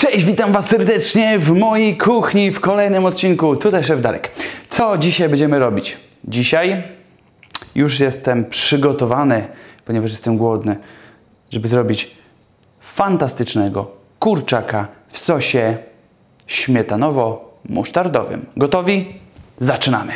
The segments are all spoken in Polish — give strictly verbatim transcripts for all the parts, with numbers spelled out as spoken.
Cześć, witam Was serdecznie w mojej kuchni w kolejnym odcinku. Tutaj szef Darek. Co dzisiaj będziemy robić? Dzisiaj już jestem przygotowany, ponieważ jestem głodny, żeby zrobić fantastycznego kurczaka w sosie śmietanowo-musztardowym. Gotowi? Zaczynamy!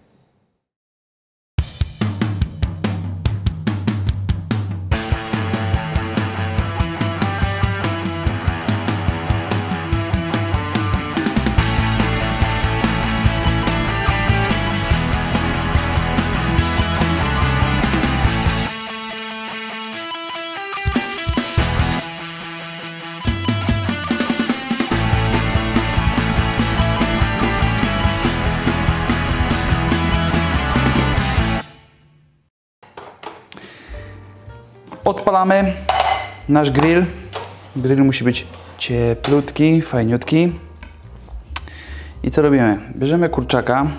Odpalamy nasz grill. Grill musi być cieplutki, fajniutki. I co robimy? Bierzemy kurczaka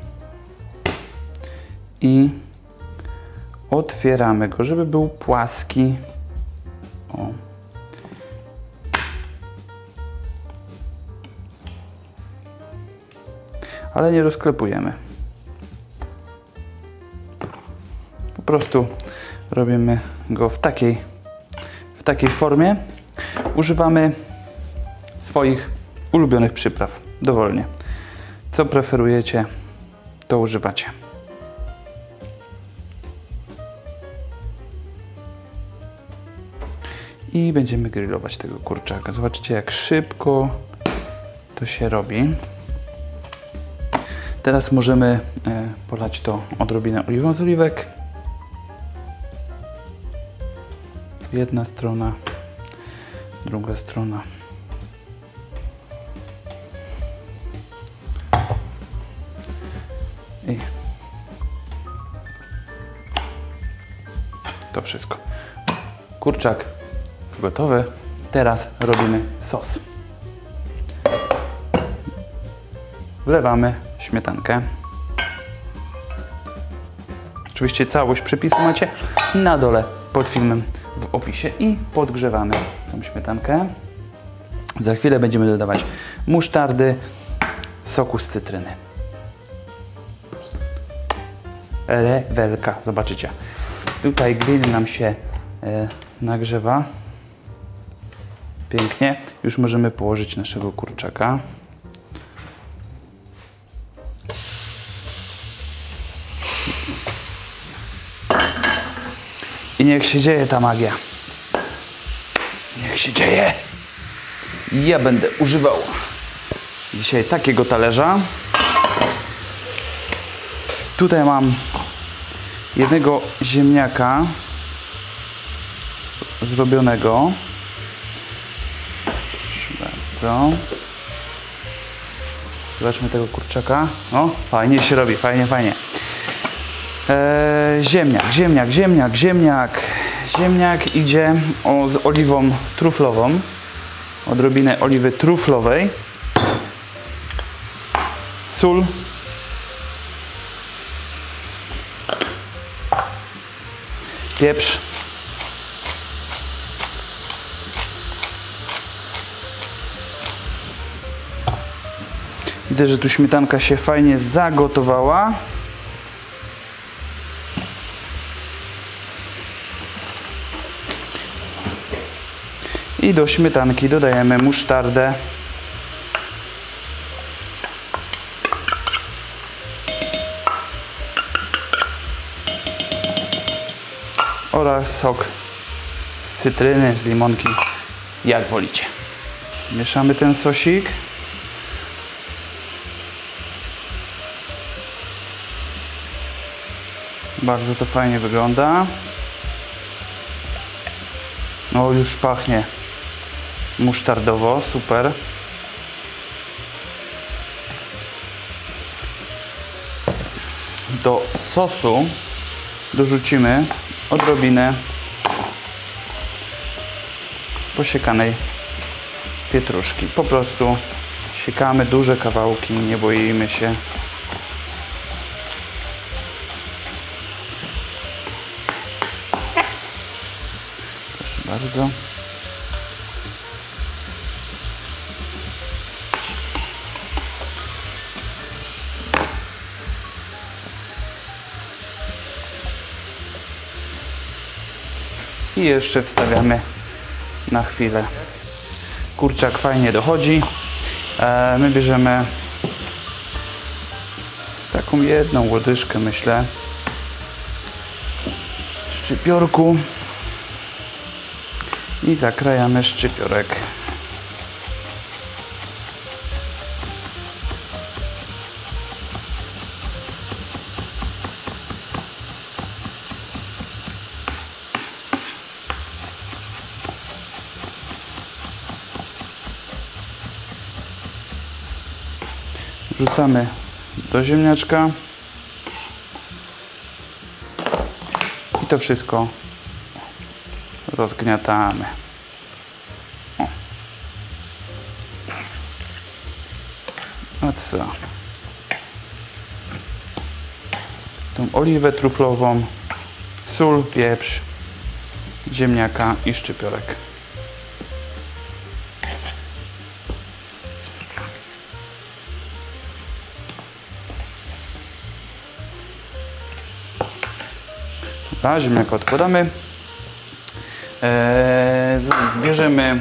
i otwieramy go, żeby był płaski. O. Ale nie rozklepujemy. Po prostu robimy go w takiej, w takiej formie. Używamy swoich ulubionych przypraw dowolnie. Co preferujecie, to używacie. I będziemy grillować tego kurczaka. Zobaczcie, jak szybko to się robi. Teraz możemy polać to odrobinę oliwą z oliwek. Jedna strona, druga strona. I to wszystko. Kurczak gotowy. Teraz robimy sos. Wlewamy śmietankę. Oczywiście całość przepisu macie na dole pod filmem w opisie i podgrzewamy tą śmietankę. Za chwilę będziemy dodawać musztardy, soku z cytryny. Rewelka, zobaczycie. Tutaj grill nam się e, nagrzewa. Pięknie. Już możemy położyć naszego kurczaka. I niech się dzieje ta magia. Niech się dzieje. Ja będę używał dzisiaj takiego talerza. Tutaj mam jednego ziemniaka zrobionego. Proszę bardzo. Zobaczmy tego kurczaka. O, fajnie się robi, fajnie, fajnie. Eee, ziemniak, ziemniak, ziemniak, ziemniak. Ziemniak idzie o, z oliwą truflową. Odrobinę oliwy truflowej. Sól. Pieprz. Widzę, że tu śmietanka się fajnie zagotowała. I do śmietanki dodajemy musztardę. Oraz sok z cytryny, z limonki, jak wolicie. Mieszamy ten sosik. Bardzo to fajnie wygląda. No już pachnie musztardowo, super. Do sosu dorzucimy odrobinę posiekanej pietruszki. Po prostu siekamy duże kawałki, nie boimy się. Proszę bardzo. i jeszcze wstawiamy na chwilę. Kurczak fajnie dochodzi. E, my bierzemy taką jedną łodyżkę, myślę, szczypiorku i zakrajamy szczypiorek. Wrzucamy do ziemniaczka i to wszystko rozgniatamy. O. A co? Tą oliwę truflową, sól, pieprz, ziemniaka i szczypiorek. Dobra, ziemniaka odkładamy. Eee, bierzemy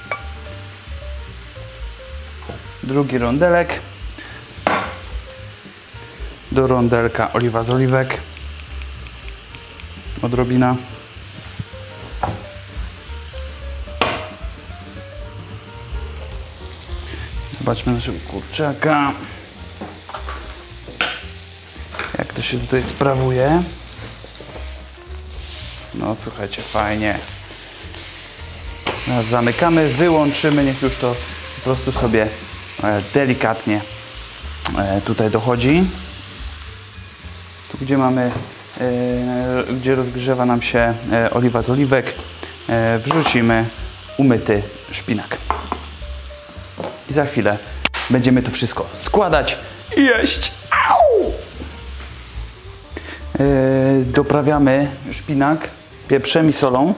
drugi rondelek. Do rondelka oliwa z oliwek. Odrobina. Zobaczmy naszego kurczaka. Jak to się tutaj sprawuje. No słuchajcie, fajnie. Teraz zamykamy, wyłączymy, niech już to po prostu sobie delikatnie tutaj dochodzi. Tu gdzie mamy, gdzie rozgrzewa nam się oliwa z oliwek, wrzucimy umyty szpinak. I za chwilę będziemy to wszystko składać i jeść. Au! Doprawiamy szpinak pieprzem i solą.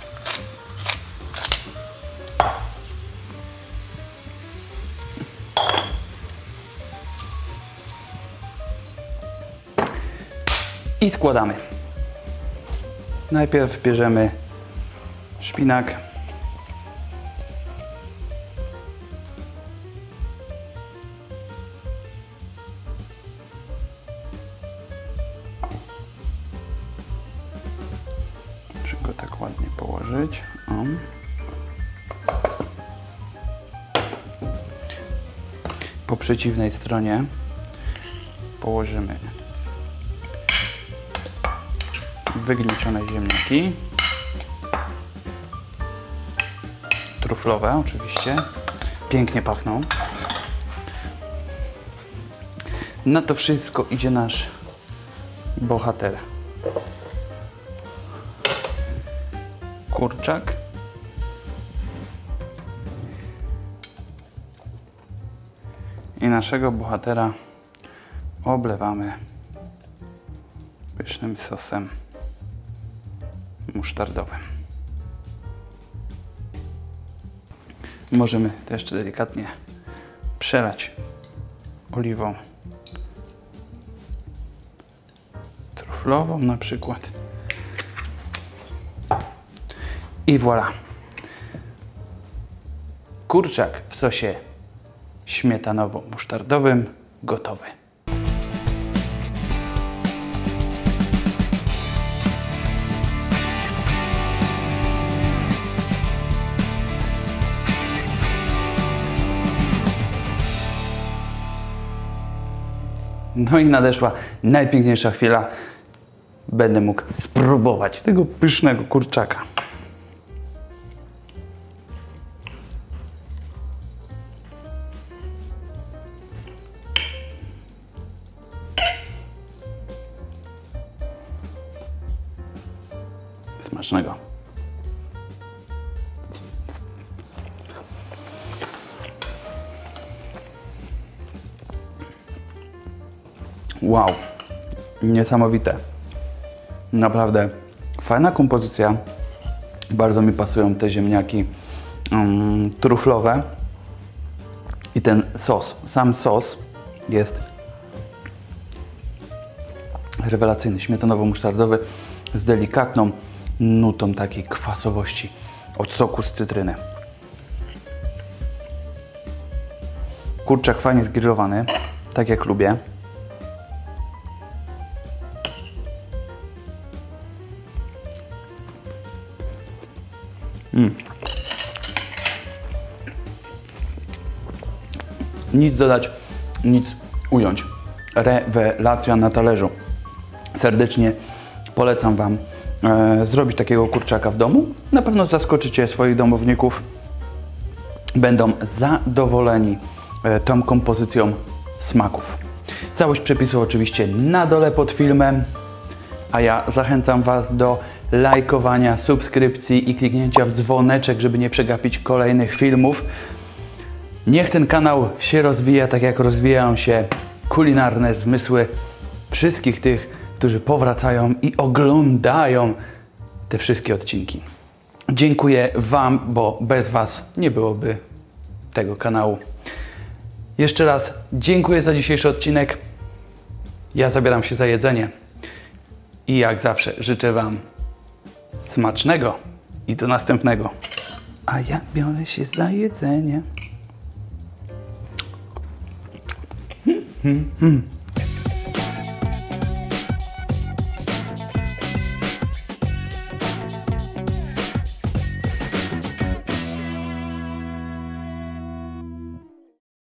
I składamy. Najpierw bierzemy szpinak. Muszę go tak ładnie położyć. O. Po przeciwnej stronie położymy wygniecione ziemniaki, truflowe oczywiście, pięknie pachną. Na to wszystko idzie nasz bohater. Kurczak. I naszego bohatera oblewamy pysznym sosem musztardowym. Możemy to jeszcze delikatnie przelać oliwą truflową na przykład. I voilà. Kurczak w sosie śmietanowo-musztardowym gotowy. No i nadeszła najpiękniejsza chwila. Będę mógł spróbować tego pysznego kurczaka. Smacznego. Wow, niesamowite. Naprawdę fajna kompozycja. Bardzo mi pasują te ziemniaki um, truflowe. I ten sos, sam sos jest rewelacyjny, śmietanowo-musztardowy z delikatną nutą takiej kwasowości od soku z cytryny. Kurczak fajnie zgrillowany, tak jak lubię. Mm. Nic dodać, nic ująć. Rewelacja na talerzu. Serdecznie polecam Wam e, zrobić takiego kurczaka w domu. Na pewno zaskoczycie swoich domowników. Będą zadowoleni e, tą kompozycją smaków. Całość przepisu oczywiście na dole pod filmem. A ja zachęcam Was do lajkowania, subskrypcji i kliknięcia w dzwoneczek, żeby nie przegapić kolejnych filmów. Niech ten kanał się rozwija tak, jak rozwijają się kulinarne zmysły wszystkich tych, którzy powracają i oglądają te wszystkie odcinki. Dziękuję Wam, bo bez Was nie byłoby tego kanału. Jeszcze raz dziękuję za dzisiejszy odcinek. Ja zabieram się za jedzenie i jak zawsze życzę Wam smacznego i do następnego. A ja biorę się za jedzenie. Hmm, hmm, hmm.